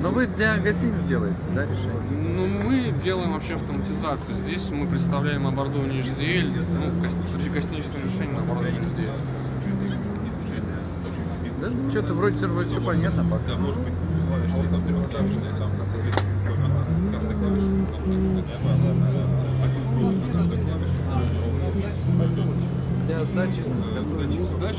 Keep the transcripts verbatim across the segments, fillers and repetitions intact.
Но вы для гостиниц делаете, да, решение? Ну, мы делаем вообще автоматизацию. Здесь мы представляем оборудование эйч ди эл, ну, гости, гостиничное решение на оборудование эйч ди эл. Да, что-то вроде, вроде все понятно пока. Да, может быть, клавишные, там трехклавишные, там каждая клавиша. Для сдачи, ну, сдачи,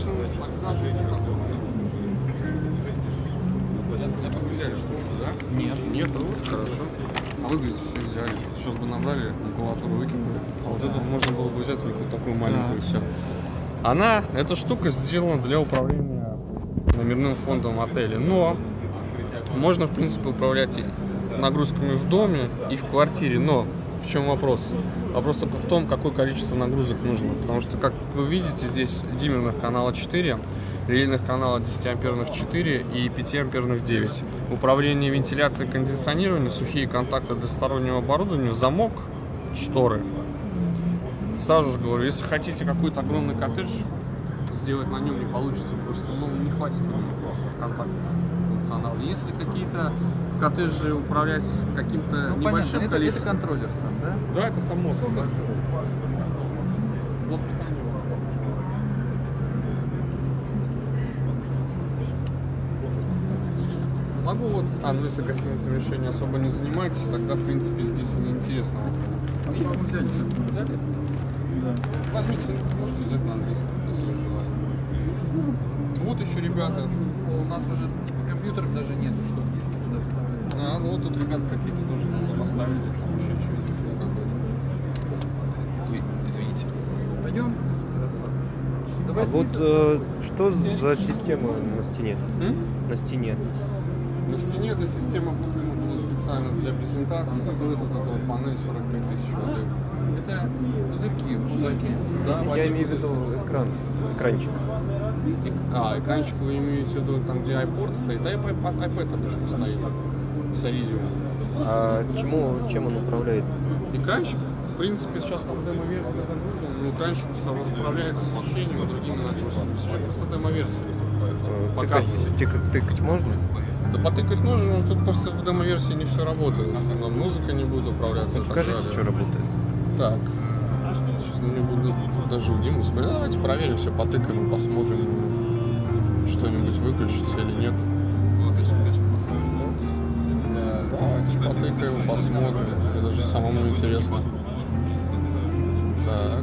вы взяли штучку, да? Нет. Нет, вот, хорошо. А вы, говорите, все взяли. Сейчас бы набрали, макулатуру выкинули. А вот эту можно было бы взять только вот такую маленькую, да. И все. Она, эта штука сделана для управления номерным фондом отеля. Но можно, в принципе, управлять нагрузками в доме и в квартире. Но в чем вопрос? Вопрос только в том, какое количество нагрузок нужно. Потому что, как вы видите, здесь диммерных канала четыре, релейных канала десятиамперных четыре и пятиамперных девять. Управление вентиляцией, кондиционированием, сухие контакты для стороннего оборудования, замок, шторы. Сразу же говорю, если хотите какой-то огромный коттедж, сделать на нем не получится, потому что ну, не хватит контактов функционала. Если какие-то в коттедже управлять каким-то ну, небольшим понятно. количеством... Это контроллер сам, да? Да, это сам мозг, да. Могу вот, а, ну если гостиницами решения особо не занимаетесь, тогда в принципе здесь и неинтересно. А мы взяли? Взяли? Да. Возьмите, можете взять на английском, если желаете. Вот еще ребята. У нас уже компьютеров даже нет, чтобы диски туда вставляли. А, ну вот тут ребята какие-то тоже ну, поставили, там еще что-то какое-то. Ой, извините. Пойдем? А вот э, что за система на стене? М? На стене. На стене эта система куплена была специально для презентации. Стоит вот эта вот панель сорок пять тысяч рублей. Это пузырьки. Пузырьки? Да, я имею в виду экран, экранчик. Эк... А, экранчик вы имеете в виду там, где iPod стоит? Да, iPad, iPad обычно стоит. С Iridium. А чему, чем он управляет? Экранчик? В принципе, сейчас там демо-версия загружена, но экранчик управляет освещением и другими нагрузками. Сейчас просто демо-версия. Тыкать, тыкать можно? Да потыкать нужно, но тут просто в демо-версии не все работает. Но музыка не будет управляться. Покажите, что работает. Так. Сейчас ну, не буду даже у Димы смотреть. Давайте проверим, все потыкаем, посмотрим, что-нибудь выключится или нет. Давайте потыкаем, посмотрим. Мне даже самому интересно. Так.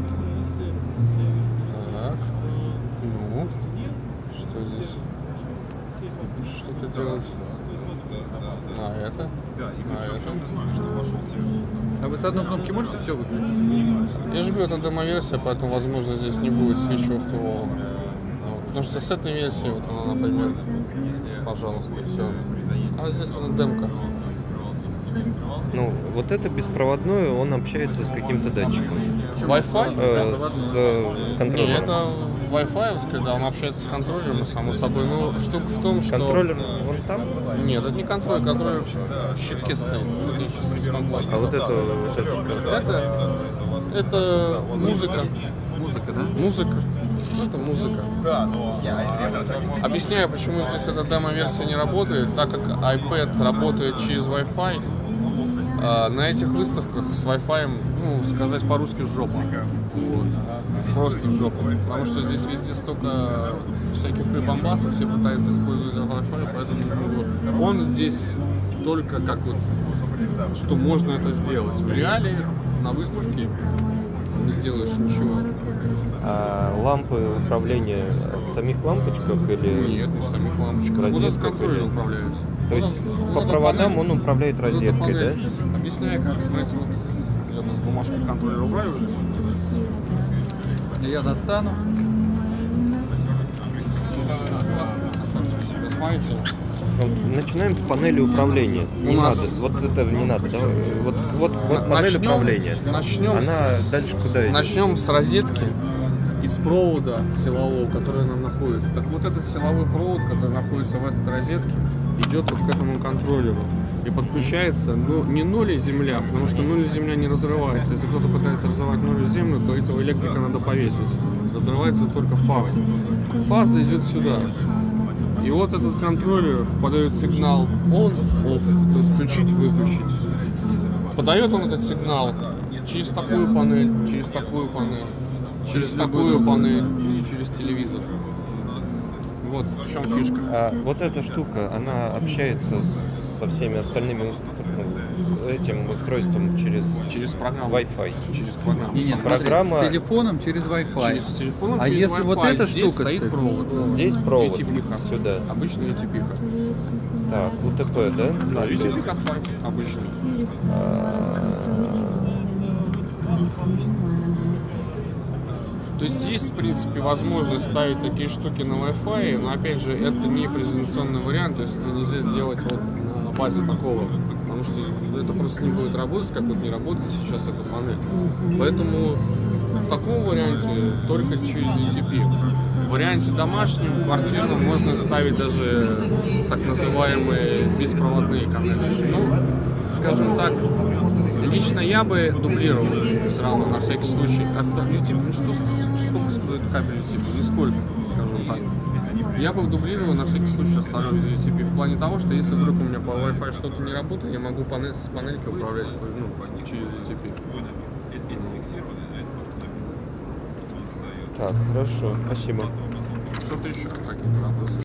Так. Ну. Что здесь? Что-то делать. А это? А это? А вы с одной кнопки можете все выключить? Я же говорю, это демо-версия, поэтому, возможно, здесь не будет switch off to all. Вот. Потому что с этой версией, вот она, например, пожалуйста, все. А здесь она демка. Ну, вот это беспроводное, он общается с каким-то датчиком. Wi-Fi? Э, с контроллером. Нет, это Wi-Fi, да, он общается с контроллером, само собой. Но штука в том, что... Контроллер, он там? Нет, это не контроллер, контроллер в щитке стоит. А вот это, вот это что? Это, это музыка. Музыка, да? Музыка. Это музыка. Объясняю, почему здесь эта демо-версия не работает. Так как iPad работает через Wi-Fi, на этих выставках с Wi-Fi, ну, сказать по-русски, жопа. Вот. Просто жопа. Потому что здесь везде столько всяких прибамбасов, все пытаются использовать Wi-Fi, поэтому он здесь только как вот, что можно это сделать. В реале на выставке не сделаешь ничего. А лампы управления в самих лампочках или? Нет, не в самих лампочках. Розетка Вот этот контроллер или... управляет. То есть вот по проводам панель, он управляет розеткой, да? Объясняю, как, смотрите, вот я с бумажкой контроллера убрали уже. Я достану. Смотрите. Начинаем с панели управления. У Не нас... надо, вот это не надо. Давай. Вот, вот, вот На, панель начнем, управления. Начнем Она с... дальше куда идет? Начнем с розетки из провода силового, который нам находится. Так вот этот силовой провод, который находится в этой розетке, идет вот к этому контроллеру и подключается, ну, не ноль и земля, потому что ноль и земля не разрывается. Если кто-то пытается разорвать ноль и землю, то этого электрика надо повесить. Разрывается только фаза. Фаза идет сюда. И вот этот контроллер подает сигнал on, off, то есть включить, выключить. Подает он этот сигнал через такую панель, через такую панель, через такую панель и через телевизор. Вот в чем фишка. А вот эта штука, она общается с- со всеми остальными ус- ну, этим устройством через, Через программу. Wi-Fi. Через программу. Не, не, смотри, Программа- с телефоном через Wi-Fi. Через телефон, А через если вот Wi-Fi. эта Здесь штука стоит стоит? провод. Здесь провод. ю ти пи-ха. Сюда. Обычная ю ти пи-ха. Так, УТП, да? Да, ю ти пи Соответственно. катфайт обычный. То есть есть, в принципе, возможность ставить такие штуки на Wi-Fi, но, опять же, это не презентационный вариант, то есть это нельзя сделать вот на базе такого, потому что это просто не будет работать, как вот не работает сейчас эта панель. Поэтому в таком варианте только через ю ти пи. В варианте домашнем, квартирном можно ставить даже так называемые беспроводные коннекшены. Ну, скажем так, лично я бы дублировал все равно на всякий случай. Оста- ю ти пи, ну что, сколько стоит кабель ю ти пи? Нисколько, скажем так. Я бы дублировал, на всякий случай оставлял ю ти пи в плане того, что если вдруг у меня по Wi-Fi что-то не работает, я могу панель, с панелькой управлять ну, через ю ти пи. Так, хорошо, спасибо. Что-то еще? Какие-то вопросы?